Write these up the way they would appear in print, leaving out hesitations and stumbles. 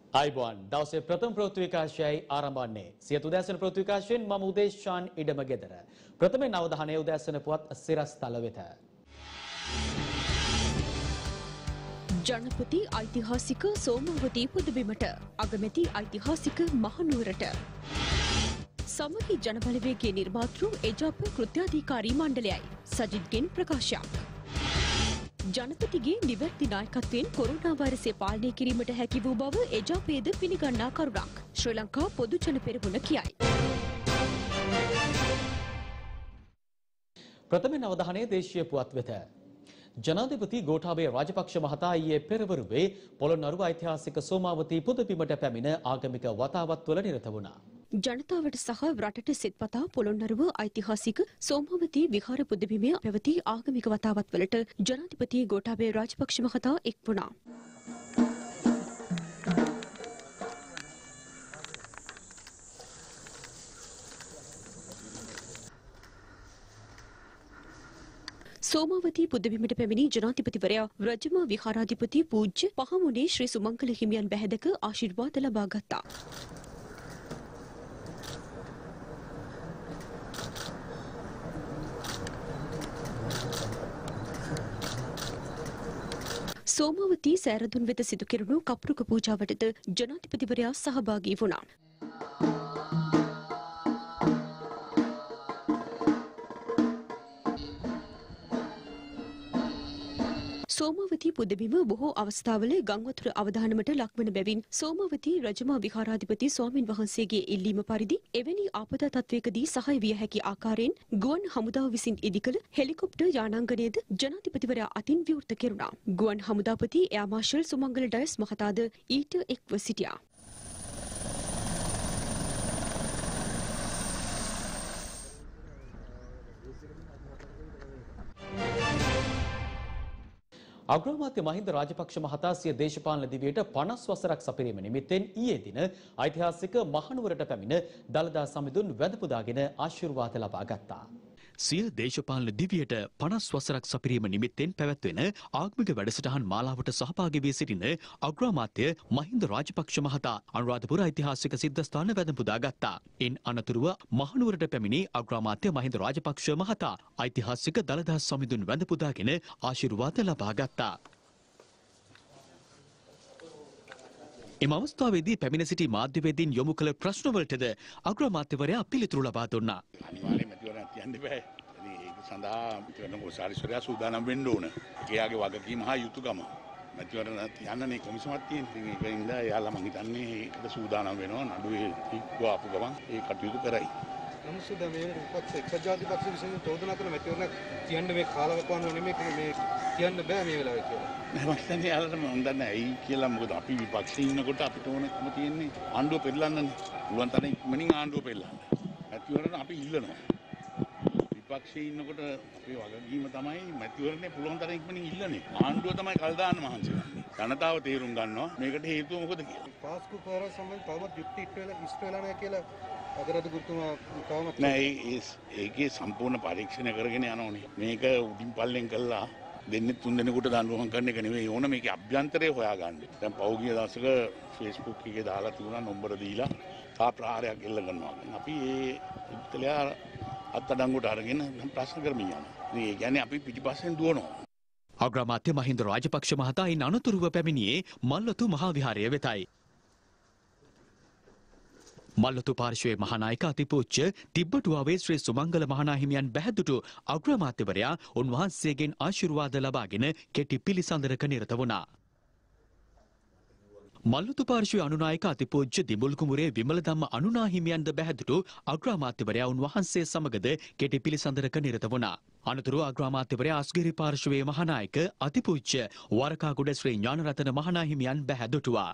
आयुबोन दवසේ ප්‍රථම ප්‍රවෘත්ති විකාශයයි ආරම්භ වන්නේ. සියත උදෑසන ප්‍රවෘත්ති විකාශයෙන් මම උදේශාන් ඉඩම ගෙදර. ප්‍රථමයෙන් අවධානය උදෑසන පුවත් සිරස්තල වෙත. ජනපති ඓතිහාසික සෝමාවතී පුදබිමට අගමැති ඓතිහාසික මහනුවරට සමගි ජනබලවේගයේ නිර්මාතෘ එජාප කෘත්‍යාධිකාරී මණ්ඩලයයි සජිත්ගෙන් ප්‍රකාශයක්. ජනපතිගේ නිවැරදි නායකත්වයෙන් කොරෝනා වෛරසය පාලනය කිරීමට හැකි වූ බව එජාපයේද පිළිගන්නා කරුණක් ශ්‍රී ලංකා පොදු ජන පෙරමුණ කියයි. ප්‍රථමයෙන් අවධානය දේශීය පුවත් වෙත. ජනාධිපති ගෝඨාභය රාජපක්ෂ මහතා ඊයේ පෙරවරුවේ පොළොන්නරුව ඓතිහාසික සෝමාවතී පුදබිමට පැමිණ ආගමික වතාවත්වල නිරත වුණා. ජනතාවට සහ රටට සෙත්පතා පොළොන්නරුව ඓතිහාසික සෝමාවතී විහාර පුදබිමේ පැවති ආගමික වතාවත්වලට ජනාධිපති ගෝඨාභය රාජපක්ෂ මහතා එක් වුණා. සෝමාවතී පුදබිමට පැමිණි ජනාධිපතිවරයා රජමා විහාරාධිපති පූජ්‍ය පහමුණේ ශ්‍රී සුමංගල හිමියන් බැහැදක ආශිර්වාද ලබා ගත්තා. සෝමාවතී සෑරදුන් වෙත සිදු කෙරුණු කප්රුක පූජාවටද ජනාධිපතිවරයා සහභාගී වුණා. සෝමාවතී පුදබිම බොහෝ අවස්ථාවල ගංවතුර අවදානමට ලක්වන බැවින් සෝමාවතී රජමා විහාරාධිපති ස්වාමින් වහන්සේගේ ඉල්ලීම පරිදි එවැනි ආපදා තත්වයකදී සහාය විය හැකි ආකාරයෙන් ගුවන් හමුදාව විසින් ඉදිකළ හෙලිකොප්ටර් යානාංගනයද ජනාධිපතිවරයා අතින් විවෘත කෙරුණා. ගුවන් හමුදාපති එයා මාර්ෂල් සුමංගල ඩයස් මහතාද ඊට එක්ව සිටියා. අග්‍රාමාත්‍ය මහින්ද රාජපක්ෂ මහතා සිය දේශපාලන දිවියට 50 වසරක් සපිරීම නිමිත්තෙන් ඊයේ දින ඓතිහාසික මහනුවරට පැමිණ දළදා සමිඳුන් වැඳ පුදාගෙන ආශිර්වාද ලබා ගත්තා. සිය දේශපාලන දිවියට 50 වසරක් සපිරීම නිමිත්තෙන් පැවැත්වෙන ආගමික වැඩසටහන් මාලාවට සහභාගී වී සිටින අග්‍රාමාත්‍ය මහින්ද රාජපක්ෂ මහතා අනුරාධපුර ඓතිහාසික සිද්ධස්ථාන වැඳ පුදා ගත්තා. ඉන් අනතුරුව මහනුවරට පැමිණි අග්‍රාමාත්‍ය මහින්ද රාජපක්ෂ මහතා ඓතිහාසික දළදා සමිඳුන් වැඳ පුදාගෙන ආශිර්වාද ලබා ගත්තා. එම අවස්ථාවේදී පැමිණ සිටි මාධ්‍යවේදීන් යොමු කළ ප්‍රශ්නවලටද අග්‍රාමාත්‍යවරයා පිළිතුරු ලබා දුන්නා. අනිවාර්යයෙන්ම මැතිවරණයක් තියන්න බෑ. ඒක සඳහා මැතිවරණ කොසාරිස්වරයා සූදානම් වෙන්න ඕන. එයාගේ වගකීම හා යුතුයකම. මැතිවරණ තියන්නනේ කොමිසමක් තියෙන්නේ. ඒකින්ද එයාලා මං හිතන්නේ ඒකට සූදානම් වෙනවා. නඩුවේ තික්ව ආපු ගමන් ඒ කටයුතු කරයි. නමුත් මේ විපක්ෂ එක්සත් ජාතික පක්ෂ විසින් චෝදනා කරන මැතිවරණයක් තියන්න මේ කාලවකවානුව නෙමෙයි මේ තියන්න බෑ මේ වෙලාවේ කියලා. මම හිතන්නේ යාළුවෝ මම දන්නේ ඇයි කියලා. මොකද අපි විපක්ෂේ ඉන්නකොට අපිට ඕනකම තියෙන්නේ ආණ්ඩුව පෙරලන්නනේ. පුළුවන් තරම් ඉක්මනින් ආණ්ඩුව පෙරලන්න. මැතිවරණ අපි ඉල්ලනවා. විපක්ෂේ ඉන්නකොට අපේ වගකීම තමයි මැතිවරණේ පුළුවන් තරම් ඉක්මනින් ඉල්ලන්නේ. ආණ්ඩුව තමයි කල් දාන්න මහන්සි වෙන්නේ. ජනතාව තේරුම් ගන්නවා මේකට හේතුව මොකද කියලා. පාස්කු පෙර සම්බන්ධ තවමත් යුක්ති ඉෂ්ට වෙලා නැහැ කියලා අගරාධ ගුරුතුමා තවමත් නෑ ඒකේ සම්පූර්ණ පරීක්ෂණ කරගෙන යනෝනේ. මේක උඩින් පල්ලෙන් කළා දෙන්නේ 3 දෙනෙකුට දඬුවම් කරන එක නෙවෙයි ඕන මේකේ අභ්‍යන්තරය හොයාගන්න. දැන් පෞගිය දවසක Facebook එකේ දාලා තිබුණා නම්බර දීලා තා ප්‍රහාරයක් එල්ල කරනවා. අපි ඒ උත්තලයා අත්අඩංගුවට අරගෙන ප්‍රශ්න කරමින් යනවා. ඒ කියන්නේ අපි පිටිපස්සෙන් දුවනවා. අග්‍රාමාත්‍ය මහින්ද රාජපක්ෂ මහතා ඉන් අනතුරුව පැමිණියේ මල්වතු මහා විහාරය වෙතයි. මල්වතු පාර්ශ්වයේ මහානායක අතිපූජ්‍ය තිබ්බටුවාවේ ශ්‍රී සුමංගල මහානාහිමියන් බැහැදුටු අග්‍රාමාත්‍යවරයා උන්වහන්සේගෙන් ආශිර්වාද ලබාගෙන කෙටි පිළිසඳරක නිරත වුණා. මල්වතු පාර්ශ්වයේ අනුනායක අතිපූජ්‍ය දිඹුල් කුමරේ විමල ධම්ම අනුනාහිමියන්ද බැහැදුටු අග්‍රාමාත්‍යවරයා උන්වහන්සේ සමගද කෙටි පිළිසඳරක නිරත වුණා. අනතුරුව අග්‍රාමාත්‍යවරයා අස්ගිරි පාර්ශ්වයේ මහානායක අතිපූජ්‍ය වරකාගොඩ ශ්‍රී ඥානරතන මහානාහිමියන් බැහැදුටුවා.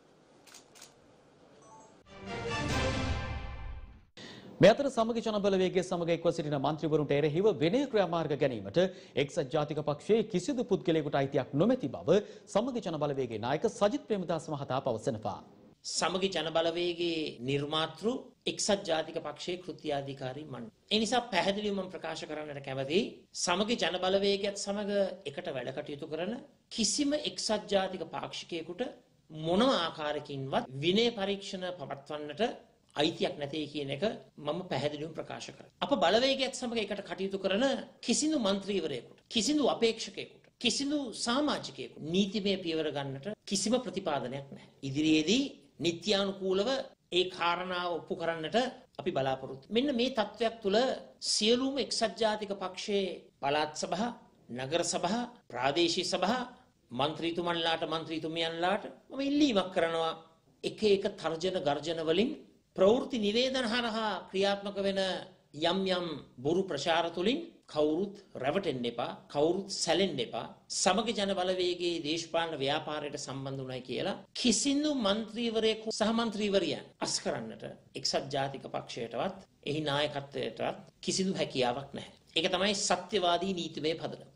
මේ අතර සමගි ජනබලවේගයේ සමග එක්ව සිටින මන්ත්‍රීවරුන්ට එරෙහිව විනය ක්‍රියාමාර්ග ගැනීමට එක්සත් ජාතික පක්ෂයේ කිසිදු පුද්ගලයෙකුට අයිතියක් නොමැති බව සමගි ජනබලවේගයේ නායක සජිත් ප්‍රේමදාස මහතා පවසනවා. සමගි ජනබලවේගයේ නිර්මාතෘ එක්සත් ජාතික පක්ෂයේ කෘත්‍යාධිකාරී මණ්ඩලය. ඒ නිසා පැහැදිලිවම ප්‍රකාශ කරන්නට කැමැති සමගි ජනබලවේගයත් සමග එකට වැඩ කටයුතු කරන කිසිම එක්සත් ජාතික පාක්ෂිකයෙකුට මොනම ආකාරයකින්වත් විනය පරීක්ෂණ පවත්වන්නට අයිතියක් නැtei කියන එක මම පැහැදිලිවම ප්‍රකාශ කරා. අප බලවේගයත් සමග එකට කටයුතු කරන කිසිදු മന്ത്രിවරයෙකුට, කිසිදු අපේක්ෂකයෙකුට, කිසිදු සමාජිකයෙකුට නීතිමය පියවර ගන්නට කිසිම ප්‍රතිපාදනයක් නැහැ. ඉදිරියේදී නිත්‍යානුකූලව ඒ කාරණාව ඔප්පු කරන්නට අපි බලාපොරොත්තු. මෙන්න මේ තත්වයක් තුළ සියලුම එක්සත් ජාතික පක්ෂයේ පළාත් සභා, නගර සභා, ප්‍රාදේශීය සභා, മന്ത്രിතුමන්ලාට, മന്ത്രിතුමියන්ලාට මම ඉල්ලීමක් කරනවා එක එක තර්ජන ගර්ජන වලින් ප්‍රවෘත්ති නිවේදන හරහා ක්‍රියාත්මක වෙන යම් යම් බොරු ප්‍රචාර තුලින් කවුරුත් රැවටෙන්න එපා, කවුරුත් සැලෙන්න එපා. සමග ජන බලවේගයේ දේශපාලන ව්‍යාපාරයට සම්බන්ධ වුණයි කියලා කිසිදු മന്ത്രിවරයෙකු සහ മന്ത്രിවරියන් අස් කරන්නට එක්සත් ජාතික පක්ෂයටවත් එහි නායකත්වයටවත් කිසිදු හැකියාවක් නැහැ. ඒක තමයි සත්‍යවාදී නීතිමය පදනම.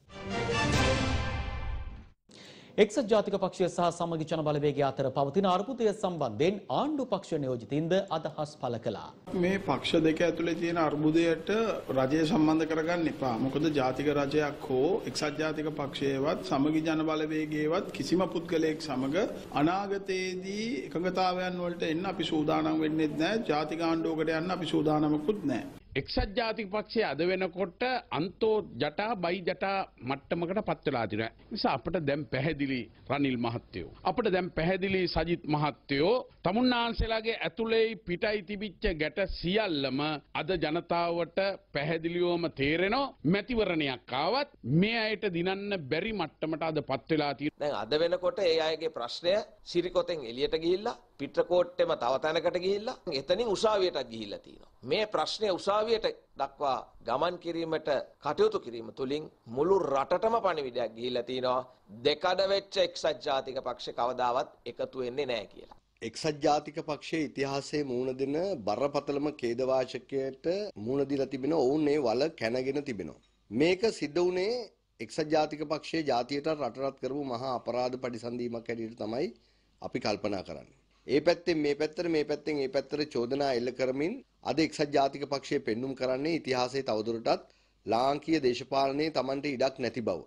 එක්සත් ජාතික පක්ෂය සහ සමගි ජන බලවේගය අතර පවතින අර්බුදය සම්බන්ධයෙන් ආණ්ඩු පක්ෂ නියෝජිතින්ද අදහස් පළ කළා. මේ පක්ෂ දෙක ඇතුලේ තියෙන අර්බුදයට රජය සම්බන්ධ කරගන්න එපා. මොකද ජාතික රජයක් හෝ එක්සත් ජාතික පක්ෂයේවත් සමගි ජන බලවේගයේවත් කිසිම පුද්ගලයෙක් සමග අනාගතයේදී එකඟතාවයන් වලට එන්න අපි සූදානම් වෙන්නේ නැහැ. ජාතික ආණ්ඩුවකට යන්න අපි සූදානමකුත් නැහැ. එක්සත් ජාතික පක්ෂය අද වෙනකොට අන්තෝ ජටා බයි ජටා මට්ටමකට පත් වෙලා තිනවා. නිසා අපිට දැන් පැහැදිලි රනිල් මහත්තයෝ, අපිට දැන් පැහැදිලි සජිත් මහත්තයෝ, තමුන්නාන්සේලාගේ ඇතුලේ පිටයි තිබිච්ච ගැට සියල්ලම අද ජනතාවට පැහැදිලිවම තේරෙනවා. මැතිවරණයක් ආවත් මේ අයට දිනන්න බැරි මට්ටමට අද පත් වෙලා තියෙනවා. දැන් අද වෙනකොට ඒ අයගේ ප්‍රශ්නය සිරිකොතෙන් එළියට ගිහිල්ලා පිටකොට්ටෙම තව තැනකට ගිහිල්ලා එතනින් උසාවියටත් ගිහිල්ලා තියෙනවා. මේ ප්‍රශ්නේ උසාවියට දක්වා ගමන් කිරීමට කටයුතු කිරීම තුළින් මුළු රටටම පණිවිඩයක් ගිහිල්ලා තියෙනවා. දෙකඩ වෙච්ච එක්සත් ජාතික පක්ෂ කවදාවත් එකතු වෙන්නේ නැහැ කියලා. එක්සත් ජාතික පක්ෂයේ ඉතිහාසයේ මුහුණ දෙන බරපතලම ඛේදවාචකයට මුහුණ දීලා තිබෙනවා. ඔවුන් මේ වල කැනගෙන තිබෙනවා. මේක සිද්ධ වුණේ එක්සත් ජාතික පක්ෂයේ ජාතියට රටරත් කරපු මහා අපරාධ පරිසන්දීමක් හැටියට තමයි අපි කල්පනා කරන්නේ. ඒ පැත්තෙන් මේ පැත්තට, මේ පැත්තෙන් ඒ පැත්තට චෝදනා එල්ල කරමින් අද එක්සත් ජාතික පක්ෂය පෙන්눔 කරන්නේ ඉතිහාසයේ තවදුරටත් ලාංකීය දේශපාලනයේ Tamante ඉඩක් නැති බව.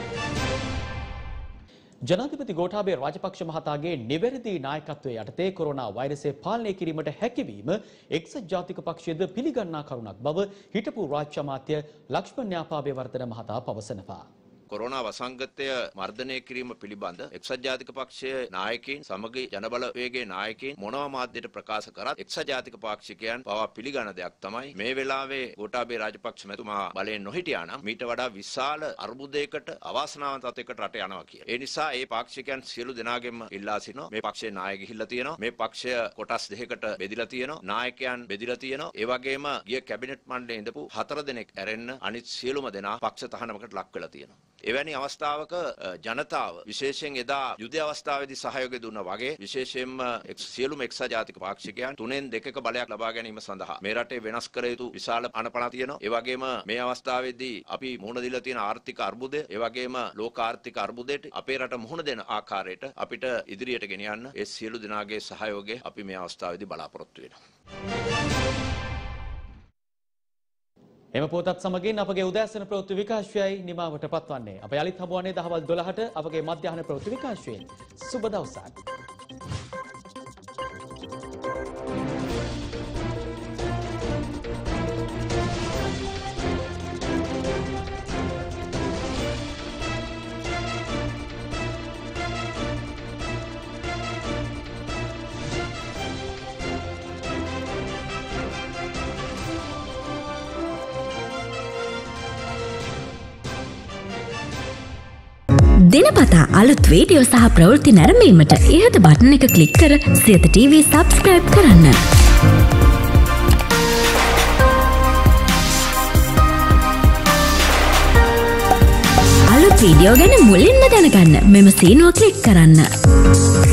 ජනාධිපති ගෝඨාභය රාජපක්ෂ මහතාගේ නිවැරදි නායකත්වයේ යටතේ කොරෝනා වෛරසය පාලනය කිරීමට හැකියවීම එක්සත් ජාතික පක්ෂයේද පිළිගන්නා කරුණක් බව හිටපු රාජ්‍ය අමාත්‍ය ලක්ෂ්මන් න්‍යාපාභයවර්ධන මහතා පවසනවා. කොරෝනා වසංගතය මර්ධනය කිරීම පිළිබඳ එක්සත් ජාතික පක්ෂයේ නායකයින් සමග ජනබලවේගයේ නායකයින් මොනවා මාධ්‍යයට ප්‍රකාශ කරත් එක්සත් ජාතික පාක්ෂිකයන් පවා පිළිගන්න දෙයක් තමයි මේ වෙලාවේ ගෝඨාභය රාජපක්ෂ මැතිතුමා බලයෙන් නොහිටියා නම් මීට වඩා විශාල අර්බුදයකට අවාසනාවන්ත තත්යකට රට යනවා කියලා. ඒ නිසා මේ පාක්ෂිකයන් සියලු දෙනාගෙන්ම ඉල්ලා සිටිනවා. මේ පක්ෂයේ නායක ගිහිල්ලා තියෙනවා. මේ පක්ෂය කොටස් දෙකකට බෙදිලා තියෙනවා. නායකයන් බෙදිලා තියෙනවා. ඒ වගේම ගිය කැබිනට් මණ්ඩලයේ ඉඳපු 4 දෙනෙක් ඇරෙන්න අනිත් සියලුම දෙනා පක්ෂ තහනමකට ලක් වෙලා තියෙනවා. එවැනි අවස්ථාවක ජනතාව විශේෂයෙන් එදා යුද අවස්ථාවේදී සහයෝගය දුන්නා වගේ විශේෂයෙන්ම සියලුම එක්සත් ජාතික පාක්ෂිකයන් 3/2ක බලයක් ලබා ගැනීම සඳහා මේ රටේ වෙනස් කර යුතු විශාල අනපන තියෙනවා. ඒ වගේම මේ අවස්ථාවේදී අපි මුහුණ දීලා තියෙන ආර්ථික අර්බුදය, ඒ වගේම ලෝක ආර්ථික අර්බුදයට අපේ රට මුහුණ දෙන ආකාරයට අපිට ඉදිරියට ගෙනියන්න ඒ සියලු දෙනාගේ සහයෝගය අපි මේ අවස්ථාවේදී බලාපොරොත්තු වෙනවා. එම පොතත් සමගින් අපගේ උදෑසන ප්‍රවෘත්ති විකාශයයි නිමාවට පත්වන්නේ. අප යලිත් හමුවන්නේ දහවල් 12ට අපගේ මධ්‍යහන ප්‍රවෘත්ති විකාශයෙන්. සුබ දවසක්. දිනපතා අලුත් වීඩියෝ සහ ප්‍රවෘත්ති නැරඹීමට ඉහත බටන් එක ක්ලික් කර සියත TV සබ්ස්ක්‍රයිබ් කරන්න. අලුත් වීඩියෝ ගැන මුලින්ම දැනගන්න මෙම සීනුව ක්ලික් කරන්න.